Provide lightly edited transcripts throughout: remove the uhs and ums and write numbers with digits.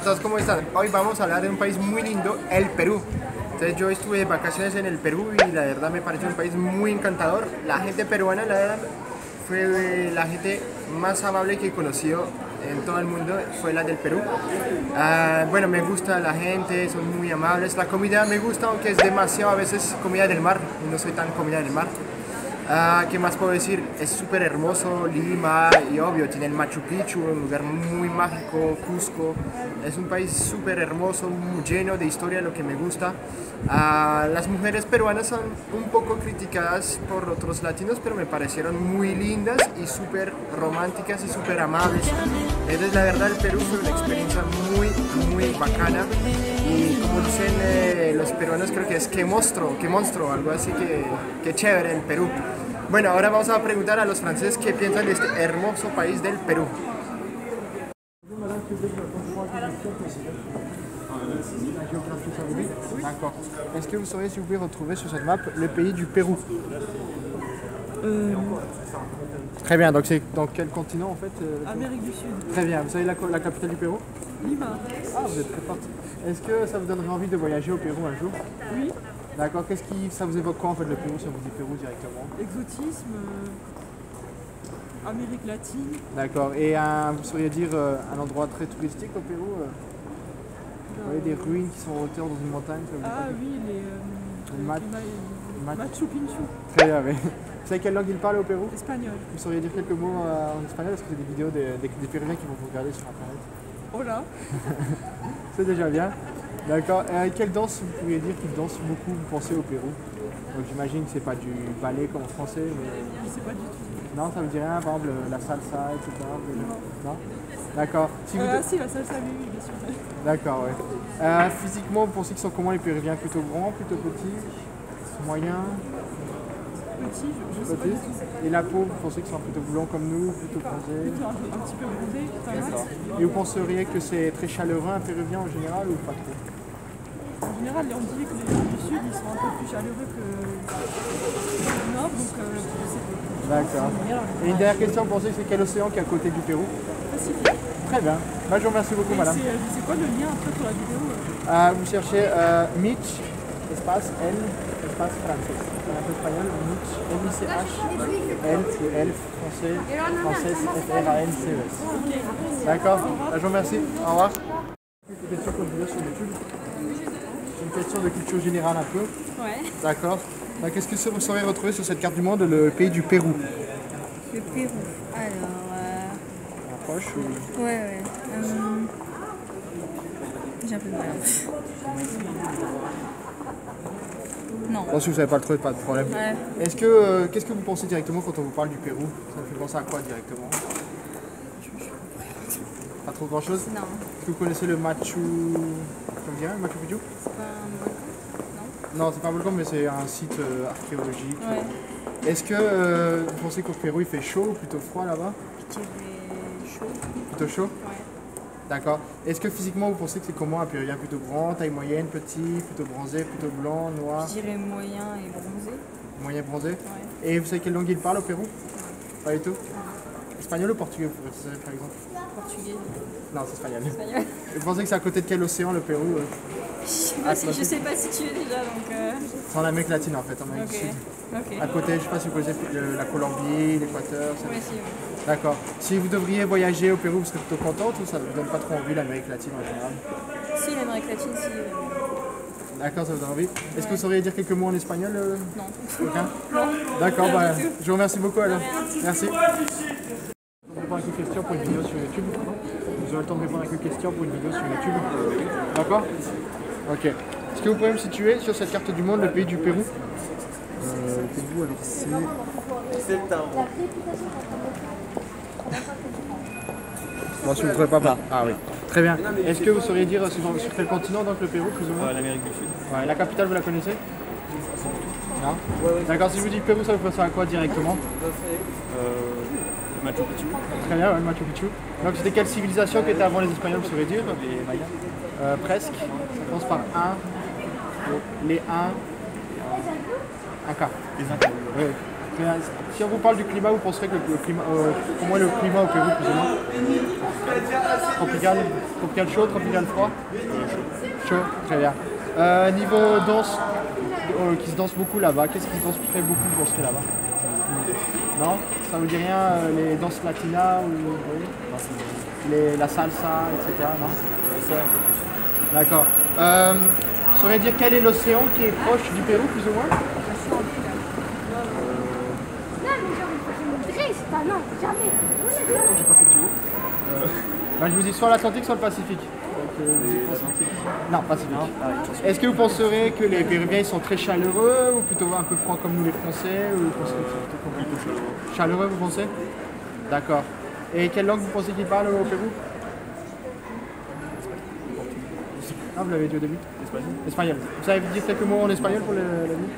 todos, ¿cómo están? Hoy vamos a hablar de un país muy lindo, el Perú. Entonces yo estuve de vacaciones en el Perú y la verdad me pareció un país muy encantador. La gente peruana, la verdad, fue la gente más amable que he conocido en todo el mundo, fue la del Perú. Bueno, me gusta la gente, son muy amables. La comida me gusta, aunque es demasiado a veces comida del mar y no soy tan comida del mar. ¿Qué más puedo decir? Es súper hermoso Lima y obvio tiene el Machu Picchu, un lugar muy mágico, Cusco. Es un país súper hermoso, muy lleno de historia, lo que me gusta. Las mujeres peruanas son un poco criticadas por otros latinos, pero me parecieron muy lindas y súper románticas y súper amables. Entonces la verdad el Perú fue una experiencia muy bacana. Y como dicen los peruanos, creo que es que monstruo, algo así que chévere el Perú. Bueno, ahora vamos a preguntar a los franceses qué piensan de este hermoso país del Perú. D'accord. Est-ce que vous sauriez, s'il vous plaît, retrouver sur cette map le pays du Pérou? Très bien, donc c'est dans quel continent en fait Amérique du Sud. Très bien, vous savez la capitale du Pérou? Lima. Ah, vous êtes très forte. Est-ce que ça vous donnerait envie de voyager au Pérou un jour? Oui. D'accord, ça vous évoque quoi en fait le Pérou si on vous dit Pérou directement? Exotisme, Amérique latine. D'accord, et vous sauriez dire un endroit très touristique au Pérou? Vous voyez des ruines qui sont en hauteur dans une montagne? Ah oui, Machu Picchu. Très bien, mais vous savez quelle langue ils parlent au Pérou? Espagnol. Vous sauriez dire quelques mots en espagnol parce que c'est des vidéos des Péruviens qui vont vous regarder sur internet. Hola. C'est déjà bien. D'accord. Quelle danse vous pourriez dire qu'ils dansent beaucoup, vous pensez, au Pérou? Donc j'imagine que c'est pas du ballet comme en français, mais... Je sais pas du tout. Non, ça vous dit rien, par exemple la salsa, etc. Non. D'accord. Si la salsa, oui, bien sûr. D'accord, ouais. Physiquement, vous pensez qu'ils sont comment les Péruviens? Plutôt grands, plutôt petits, moyens? Petits, je sais pas du tout. Et la peau, vous pensez qu'ils sont plutôt blancs comme nous, plutôt bronzés? Plutôt un petit peu bronzé. D'accord. Et vous penseriez que c'est très chaleureux un Péruvien en général ou pas trop? En général, on dit que les gens du Sud, ils sont un peu plus chaleureux que du Nord, donc je sais pas. D'accord. Et une dernière question, vous pensez que c'est quel océan qui est à côté du Pérou? Pacifique. Très bien. Bah, je vous remercie beaucoup, madame. C'est quoi le lien après pour la vidéo? Vous cherchez Mitch, espace L, espace français. En espagnol, Mitch, M-I-C-H, L, L, française, F-R-A-N-C-E-S. D'accord. Bah, je vous remercie. Au revoir. Une question pour une vidéo sur YouTube. C'est une question de culture générale un peu. Ouais. D'accord. Qu'est-ce que vous saurez retrouver sur cette carte du monde, le pays du Pérou? Le Pérou. Alors. Approche ou... Ouais. J'ai un peu de mal. Non. Bon, si vous ne savez pas le trouver, pas de problème. Ouais. Qu'est-ce que vous pensez directement quand on vous parle du Pérou? Ça vous fait penser à quoi directement? Pas trop grand chose? Non. Est-ce que vous connaissez le Machu... Comment dire, Machu Picchu? C'est pas un volcan? Non, c'est pas un volcan, mais c'est un site archéologique. Ouais. Est-ce que vous pensez qu'au Pérou il fait chaud ou plutôt froid là-bas? Je dirais chaud. Plutôt chaud? Ouais. D'accord. Est-ce que physiquement vous pensez que c'est comment un Péruvien? Plutôt grand, taille moyenne, petit, plutôt bronzé, plutôt blanc, noir? Je dirais moyen et bronzé. Moyen bronzé? Ouais. Et vous savez quelle langue il parle au Pérou? Pas du tout? Espagnol ou portugais par exemple? Portugais. Non, c'est espagnol. Espagnol. Vous pensez que c'est à côté de quel océan le Pérou? Je sais pas si tu es déjà donc. C'est en Amérique latine en fait, en Amérique du Sud. Ok. À côté, je sais pas si vous connaissez la Colombie, l'Équateur. Ouais, si. D'accord. Si vous devriez voyager au Pérou, vous serez plutôt contente ou ça ne vous donne pas trop envie l'Amérique latine en général? Si, l'Amérique latine, si. D'accord, ça vous donne envie. Est-ce que vous sauriez dire quelques mots en espagnol? Non. Aucun? Non. D'accord, bah, je vous remercie beaucoup alors. Merci. Je vais répondre à quelques questions pour une vidéo sur YouTube. Vous aurez le temps de répondre à quelques questions pour une vidéo sur YouTube. D'accord? Ok. Est-ce que vous pouvez me situer sur cette carte du monde le pays du Pérou? Le Pérou, alors c'est... Bon, si vous ne trouvez pas. Ah oui. Très bien. Est-ce que vous sauriez dire sur quel continent donc le Pérou plus ou moins? L'Amérique du Sud. Ouais. La capitale, vous la connaissez? Non? D'accord, si je vous dis Pérou, ça vous pense à quoi directement? Le Machu Picchu. Très bien, ouais, le Machu Picchu. Donc c'était quelle civilisation qui était avant les Espagnols, vous saurez dire? Les Mayas. Presque. Ça commence par un. Les 1. Un K. Les Incas. Oui. Très bien. Si on vous parle du climat, vous penserez que le climat, comment est le climat au Pérou plus ou moins? Tropical chaud, tropical froid? Chaud, très bien. Niveau danse, qui se danse beaucoup là-bas, qu'est-ce qui se danse très beaucoup, vous penserez là-bas? Non? Ça vous dit rien, les danses latinas ou oui, la salsa, etc. Non? Ça, un peu plus. D'accord. Vous sauriez dire quel est l'océan qui est proche du Pérou, plus ou moins? Non, jamais. J'ai pas fait de géo. Je vous dis soit l'Atlantique, soit le Pacifique. Non, Pacifique. Est-ce que vous penserez que les Péruviens ils sont très chaleureux ou plutôt un peu froids comme nous les Français ou vous pensez que c'est plutôt chaleureux? Chaleureux, vous pensez? D'accord. Et quelle langue vous pensez qu'ils parlent au Pérou? Ah, vous l'avez dit au début? Espagnol. Espagnol. Vous savez dire quelques mots en espagnol pour la vie?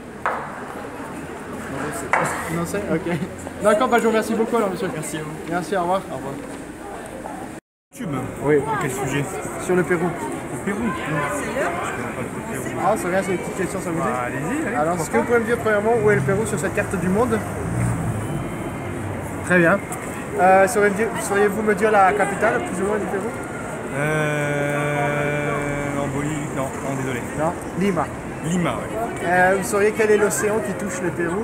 Non, c'est ok. D'accord, je vous remercie beaucoup alors, monsieur. Merci à vous. Merci, au revoir. Au revoir. YouTube. Oui. À quel sujet? Sur le Pérou. Le Pérou. Ah, c'est rien, c'est une petite question, ça vous dit? Allez-y, allez. Alors, est-ce que vous pouvez me dire premièrement où est le Pérou sur cette carte du monde? Très bien. Sauriez-vous me dire la capitale, plus ou moins, du Pérou? En Bolivie. Non, désolé. Non, Lima. Lima, oui. Vous sauriez quel est l'océan qui touche le Pérou?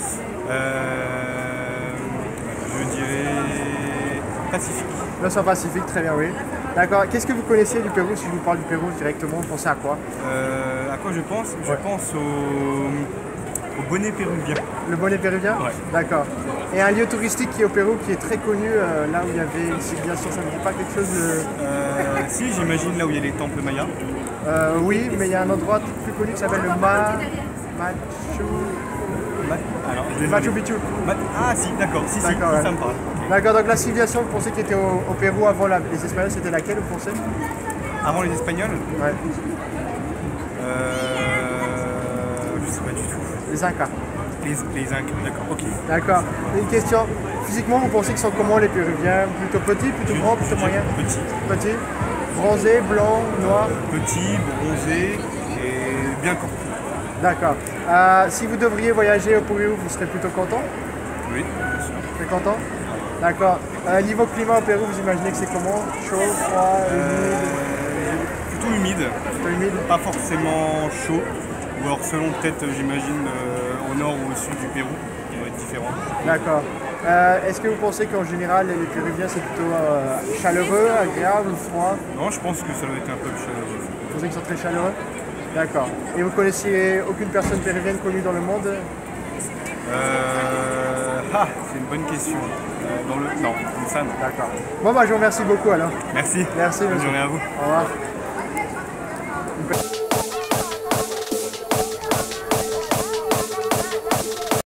Je dirais Pacifique. L'océan Pacifique, très bien, oui. D'accord. Qu'est-ce que vous connaissez du Pérou? Si je vous parle du Pérou directement, vous pensez à quoi? À quoi je pense? Je pense au bonnet péruvien. Le bonnet péruvien? Ouais. D'accord. Et un lieu touristique qui est au Pérou, qui est très connu, là où il y avait une civilisation, ça ne dit pas quelque chose de... Si, j'imagine là où il y a les temples mayas. Oui, mais il y a un endroit plus connu qui s'appelle le Machu Picchu. Ah si, d'accord, si, D'accord, ça ouais. me parle. D'accord, donc la civilisation, vous pensez qui était au Pérou avant les Espagnols, c'était laquelle, vous pensez? Avant les Espagnols? Ouais. Je sais pas du tout. Les Incas. Les Incas, d'accord, ok. D'accord. Une question, physiquement, vous pensez qu'ils sont comment les Péruviens? Plutôt petits, plutôt grands, plutôt moyens? Petit. Petits. Bronzés, blancs, noirs? Petit, bronzé et bien corpulent. D'accord. Si vous devriez voyager au Pérou, vous serez plutôt content? Oui, bien sûr. Vous serez content? D'accord. Niveau climat au Pérou, vous imaginez que c'est comment? Chaud, froid, humide? Plutôt humide. Plutôt humide? Pas forcément chaud. Ou alors selon peut-être, j'imagine, au nord ou au sud du Pérou, qui va être différent. D'accord. Est-ce que vous pensez qu'en général, les Péruviens, c'est plutôt chaleureux, agréable ou froid? Non, je pense que ça doit être un peu chaleureux. Vous pensez qu'ils sont très chaleureux? D'accord. Et vous connaissiez aucune personne péruvienne connue dans le monde? C'est une bonne question. Non, comme ça, non. D'accord. Bon, je vous remercie beaucoup alors. Merci. Merci, Bonne monsieur. journée à vous. Au revoir.